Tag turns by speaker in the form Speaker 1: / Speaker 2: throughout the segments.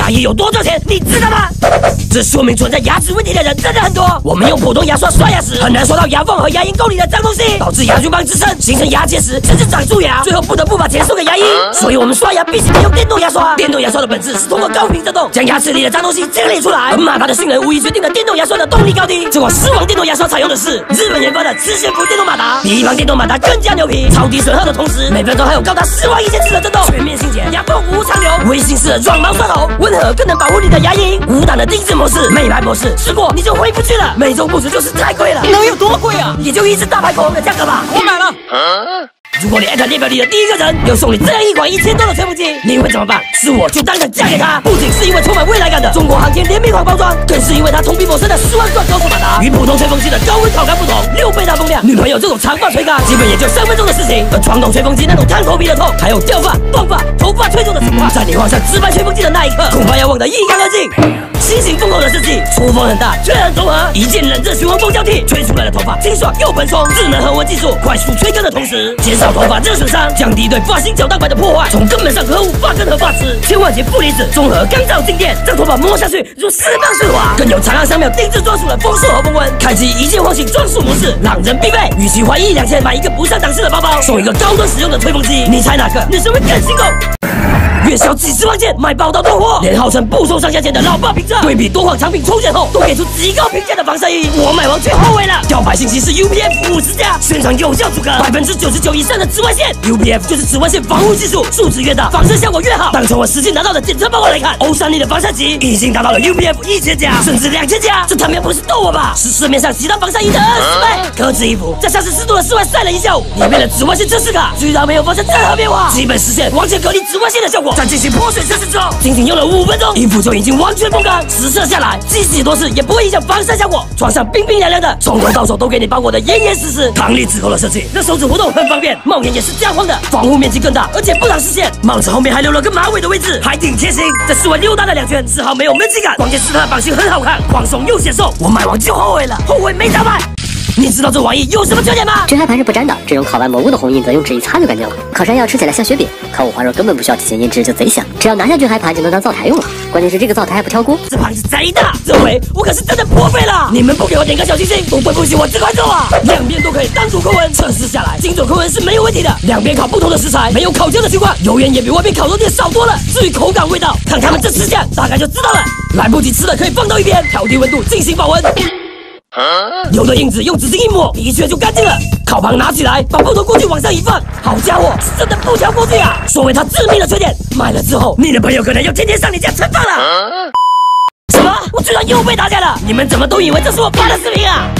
Speaker 1: 牙医有多赚钱，你知道吗？这说明存在牙齿问题的人真的很多。我们用普通牙刷刷牙时，很难刷到牙缝和牙龈沟里的脏东西，导致牙菌棒滋生，形成牙结石，甚至长蛀牙，最后不得不把钱送给牙医。所以我们刷牙必须得用电动牙刷。电动牙刷的本质是通过高频振动将牙齿里的脏东西清理出来。而马达的性能无疑决定了电动牙刷的动力高低。这款狮王电动牙刷采用的是日本研发的磁悬浮电动马达，比一般电动马达更加牛皮，超低损耗的同时，每分钟还有高达101000次的震动，全面清洁，牙缝无残留。微型式的软毛刷头，温和更能保护你的牙龈。无档的定制模式、美白模式，试过你就回不去了。美中不足就是太贵了，
Speaker 2: 能有多贵啊？
Speaker 1: 也就一只大牌口红的价格吧。
Speaker 2: 我买了。
Speaker 1: 如果你艾特列表里的第一个人又送你这样一款1000多的吹风机，你会怎么办？是我就当场嫁给他。不仅是因为充满未来感的中国航天联名款包装，更是因为它同比某升的10万转高速马达。与普通吹风机的高温烤干不同，6倍大风量，女朋友这种长发吹干，基本也就3分钟的事情。而传统吹风机那种烫头皮的痛，还有掉发、断发、头发吹走的情况，在你换上直白吹风机的那一刻，恐怕要忘得一干二净。新型风口的设计，出风很大，却很柔和，一键冷热循环风交替，吹出来的头发清爽又蓬松。智能恒温技术，快速吹干的同时，减少头发热损伤，降低对发型角蛋白的破坏，从根本上呵护发根和发质。千万节负离子综合干燥静电，让头发摸下去如丝棒顺滑。更有长按3秒定制专属的风速和风温，开启一键唤醒专属模式，让人必备。与其花1、2千买一个不上档次的包包，送一个高端实用的吹风机，你猜哪个女生会更心动？月销几10万件，卖爆到断货，连号称不收上下件的老爸凭证，对比多款产品抽检后，都给出极高评价的防晒衣，我买完最后悔了。吊牌信息是 UPF 50加，宣传有效阻隔99%以上的紫外线。UPF 就是紫外线防护技术，数值越大，防晒效果越好。但从我实际拿到的检测报告来看，欧3力的防晒级已经达到了 UPF 1000加，甚至2000加。这他妈不是逗我吧？是市面上其他防晒衣的20倍。科制衣服在30°的室外晒了一下午，里面的紫外线测试卡居然没有发生任何变化，基本实现完全隔离紫外线的效果。在进行泼水测试之后，仅仅用了5分钟，衣服就已经完全风干。实测下来，即使多次也不会影响防晒效果。穿上冰冰凉凉的，从头到手都给你包裹的严严实实。弹力止扣的设计，让手指活动很方便，帽檐也是加宽的，防护面积更大，而且不挡视线。帽子后面还留了个马尾的位置，还挺贴心。在室外溜达了2圈，丝毫没有闷气感，关键是它的版型很好看，宽松又显瘦。我买完就后悔了，后悔没早买。你知道这玩意有什么缺点吗？
Speaker 3: 纸海盘是不粘的，只用烤完蘑菇的红印则用纸一擦就干净了。烤山药吃起来像雪饼，烤五花肉根本不需要提前腌制就贼香，只要拿下纸海盘就能当灶台用了。关键是这个灶台还不挑锅，
Speaker 1: 这盘子贼大，这回我可是真的破费了。你们不给我点个小星星，都对不起我这块肉啊！两边都可以单独扣温，测试下来精准扣温是没有问题的。两边烤不同的食材，没有烤焦的情况，油烟也比外面烤肉店少多了。至于口感味道，看他们这吃相大概就知道了。来不及吃的可以放到一边，调低温度进行保温。有的印子用纸巾一抹，的确就干净了。烤盘拿起来，把布头锅具往上一放，好家伙，是真的不挑锅具啊！说回它致命的缺点，买了之后，你的朋友可能要天天上你家蹭饭了。什么？我居然又被打架了！你们怎么都以为这是我发的视频啊？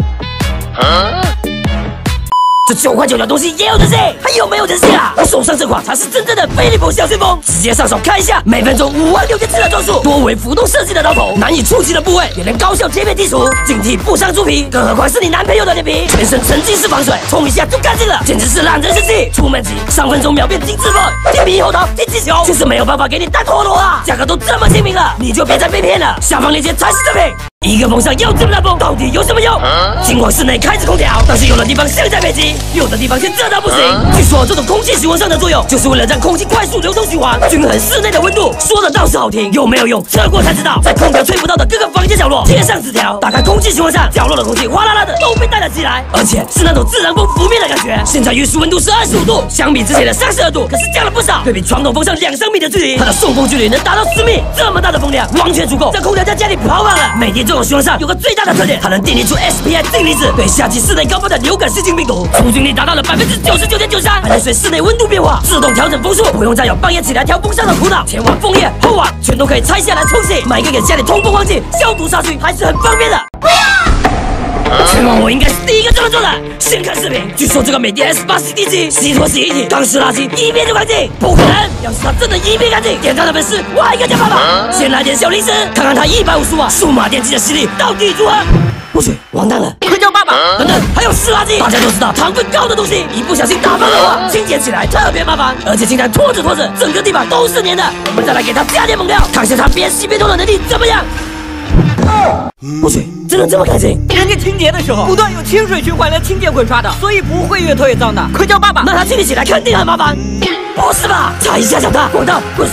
Speaker 1: 这9块9的东西也有人性，还有没有人性啊？我手上这款才是真正的飞利浦小旋风，直接上手看一下，每分钟56000次的转速，多为浮动设计的刀头，难以触及的部位也能高效贴片剔除，警惕不伤猪皮，更何况是你男朋友的脸皮，全身沉浸式防水，冲一下就干净了，简直是让人生气。出门急，3分钟秒变精致风，天皮后头天气球，就是没有办法给你带陀螺啊！价格都这么亲民了，你就别再被骗了，下方链接才是正品。一个风扇要这么大风，到底有什么用？尽管室内开着空调，但是有的地方像在北极，有的地方却热到不行。据说这种空气循环扇的作用，就是为了让空气快速流通循环，均衡室内的温度。说的倒是好听，有没有用？测过才知道。在空调吹不到的各个房间角落贴上纸条，打开空气循环扇，角落的空气哗啦啦的都被带了起来，而且是那种自然风拂面的感觉。现在约束温度是25度，相比之前的32度，可是降了不少。对比传统风扇2-3米的距离，它的送风距离能达到10米，这么大的风量，完全足够让空调在家里跑满了。每天这种循环扇有个最大的特点，它能电离出 SPI 净离子，对夏季室内高发的流感细菌病毒除菌率达到了99.93%，还能随室内温度变化自动调整风速，不用再有半夜起来调风扇的苦恼。前碗、枫叶、后碗全都可以拆下来冲洗，买一个给家里通风换气、消毒杀菌，还是很方便的。全网我应该是第一个这么做的。先看视频，据说这个美的 S8 洗地机洗脱洗衣体、干湿垃圾一遍就干净，不可能！要是它真的一遍干净，点它的本事我还敢叫爸爸。先来点小零食，看看它150瓦数码电机的吸力到底如何。我去，完蛋了！
Speaker 2: 快叫爸爸！
Speaker 1: 等等，还有湿垃圾。大家都知道，糖分高的东西，一不小心打翻的话，清洁起来特别麻烦，而且经常拖着，整个地板都是黏的。我们再来给它加点猛料，看一下它边吸边拖的能力怎么样。我去，真的这么干净？
Speaker 2: 人家清洁的时候不断用清水循环来清洁滚刷的，所以不会越拖越脏的。快叫爸爸！
Speaker 1: 那它清理起来肯定很麻烦。不是吧？擦一下脚踏，滚道、滚刷，这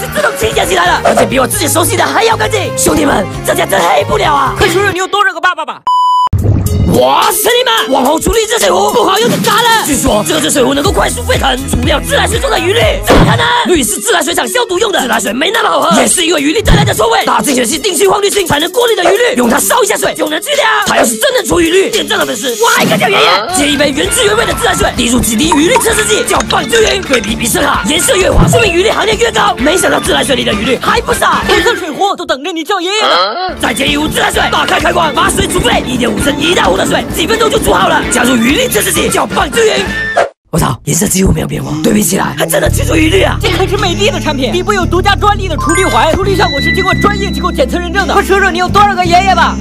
Speaker 1: 自动清洁起来了，而且比我自己熟悉的还要干净。兄弟们，这下真黑不了啊！
Speaker 2: 快说说你有多少个爸爸吧！
Speaker 1: 哇塞你们！网红处理热水壶不好用就炸了。据说这个热水壶能够快速沸腾，除掉自来水中的余氯。怎么可能？氯是自来水厂消毒用的，自来水没那么好喝，也是因为余氯带来的臭味。大净水器定期换滤芯才能过滤的余氯，用它烧一下水就能去掉。它要是真能除余氯，点赞的粉丝我还敢叫爷爷。接一杯原汁原味的自来水，滴入几滴余氯测试剂，搅拌均匀，对比比色卡，颜色越黄，说明余氯含量越高。没想到自来水里的余氯还不少，
Speaker 2: 黑色水壶都等着你叫爷爷了。
Speaker 1: 再接一壶自来水，打开开关，把水煮沸，1.5升1大壶的水，几分钟就煮好了。加入余氯测试剂，搅拌均匀。我操，颜色几乎没有变化，对比起来还真的去除余氯啊！
Speaker 2: 这可是美的的产品，底部有独家专利的处理环，处理效果是经过专业机构检测认证的。快说说你有多少个爷爷吧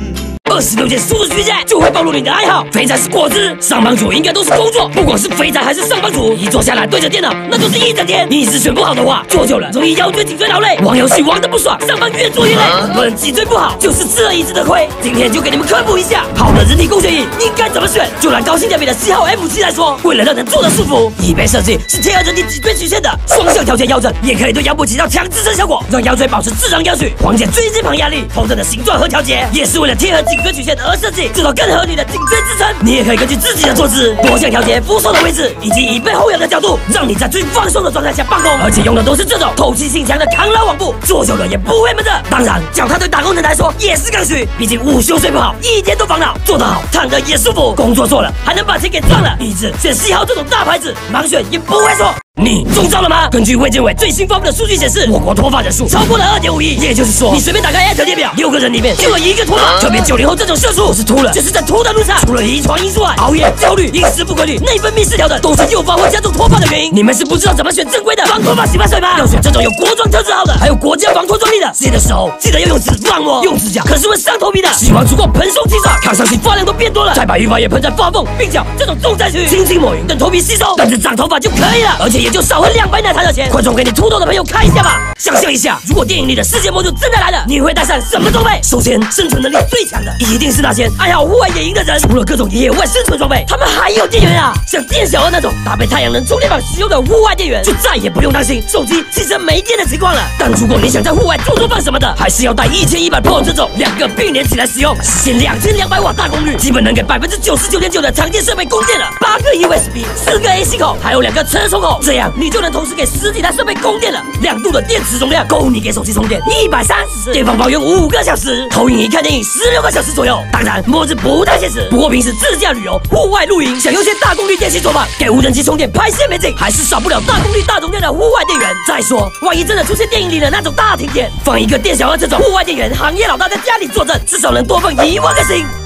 Speaker 1: ！26件数字曲线就会暴露你的爱好。肥宅是果汁，上班族应该都是工作，不管是肥宅还是上班族，一坐下来对着电脑，那就是一整天。你一直选不好的话，做久了容易腰椎、颈椎劳累，玩游戏玩得不爽，上班越做越累。很多人脊椎不好，就是吃了一直的亏。今天就给你们科普一下，好的人体工学椅应该怎么选。就拿高性价比的7号 F7来说，为了让人坐得舒服，椅背设计是贴合人体脊椎曲线的，双向调节腰枕，也可以对腰部起到强支撑效果，让腰椎保持自然腰曲，缓解椎间盘压力。头枕的形状和调节也是为了贴合颈椎曲线而设计，做到更合理的颈椎支撑。你也可以根据自己的坐姿多项调节扶手的位置以及椅背后仰的角度，让你在最放松的状态下办公。而且用的都是这种透气性强的抗老网布，坐久了也不会闷热。当然，脚踏对打工人来说也是刚需，毕竟午休睡不好，一天都烦恼。做得好，躺着也舒服，工作做了还能把钱给赚了。一致选7号这种大牌子，盲选也不会错。你中招了吗？根据卫健委最新发布的数据显示，我国脱发人数超过了2.5亿，也就是说，你随便打开 列表，6个人里面就有1个脱发。特别90后这种社畜，不是秃了，就是在秃的路上。除了遗传因素外，熬夜、焦虑、饮食不规律、内分泌失调等，都是诱发或加重脱发的原因。你们是不知道怎么选正规的防脱发洗发水吗？要选这种有国装特制号的，还有国家防脱专利的。洗的时候记得要用纸不按摩，用指甲可是会伤头皮的。洗完足够蓬松清爽，看上去发量都变多了。再把浴发液喷在发缝、鬓角这种重灾区，轻轻抹匀，等头皮吸收，等着长头发就可以了。而且也就少喝200奶茶的钱。快传给你秃头的朋友看一下吧。想象一下，如果电影里的世界末日真的来了，你会带上什么装备？首先，生存能力最强的一定是那些爱好户外野营的人。除了各种野外生存装备，他们还有电源啊！像店小二那种搭配太阳能充电宝使用的户外电源，就再也不用担心手机、汽车没电的情况了。但如果你想在户外做饭什么的，还是要带1100 Pro 这种2个并联起来使用，实现2200瓦大功率，基本能给99.9%的常见设备供电了。8个 USB、4个 AC 口，还有2个车充口，这样你就能同时给10几台设备供电了。2度的电池容量够你给手机充电130次，电放保用5个小时，投影仪看电影16个小时左右。当然，末日不太现实，不过平时自驾旅游、户外露营，想用些大功率电器做饭，给无人机充电拍线没劲，还是少不了大功率大容量的户外电源。再说，万一真的出现电影里的那种大停电，放一个店小二这种户外电源行业老大在家里坐镇，至少能多放1万个心。